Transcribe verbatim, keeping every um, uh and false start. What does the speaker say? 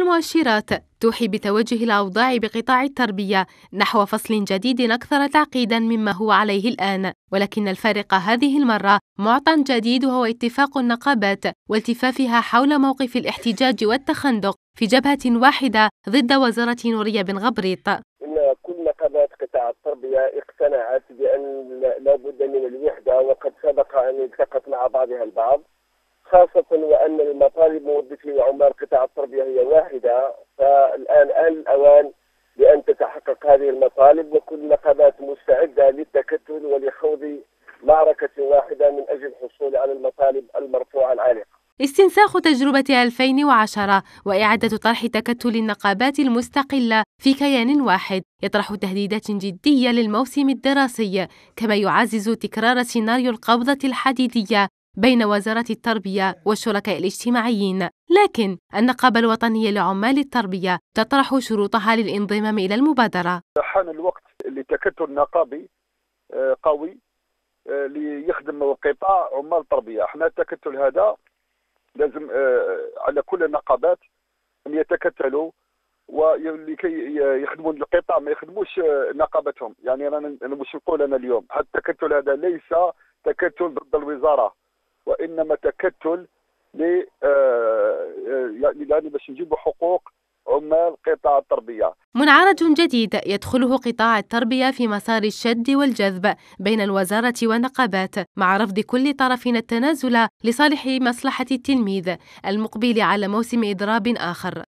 المؤشرات توحي بتوجه الأوضاع بقطاع التربية نحو فصل جديد أكثر تعقيداً مما هو عليه الآن، ولكن الفارق هذه المرة معطى جديد وهو اتفاق النقابات والتفافها حول موقف الاحتجاج والتخندق في جبهة واحدة ضد وزارة نورية بن غبريط. إن كل نقابات قطاع التربية اقتنعت بأن لا بد من الوحدة، وقد سبق أن التقت مع بعضها البعض، خاصة وأن المطالب موظفي وعمال قطاع التربية هي واحدة. فالآن آن الأوان لأن تتحقق هذه المطالب، وكل النقابات مستعدة للتكتل ولخوض معركة واحدة من أجل الحصول على المطالب المرفوعة العالقة. استنساخ تجربة ألفين وعشرة وإعادة طرح تكتل النقابات المستقلة في كيان واحد يطرح تهديدات جدية للموسم الدراسي، كما يعزز تكرار سيناريو القبضة الحديدية بين وزارة التربية والشركاء الاجتماعيين. لكن النقابة الوطنية لعمال التربية تطرح شروطها للانضمام إلى المبادرة. حان الوقت لتكتل نقابي قوي ليخدم قطاع عمال التربية. احنا التكتل هذا لازم على كل النقابات أن يتكتلوا ولكي يخدموا القطاع، ما يخدموش نقابتهم. يعني أنا مش نقول أنا اليوم هذا التكتل هذا ليس تكتل ضد الوزارة، وإنما تكتل ل يعني باش نجيبوا حقوق عمال قطاع التربية. منعرج جديد يدخله قطاع التربية في مسار الشد والجذب بين الوزارة والنقابات، مع رفض كل طرف التنازل لصالح مصلحة التلميذ المقبل على موسم إضراب آخر.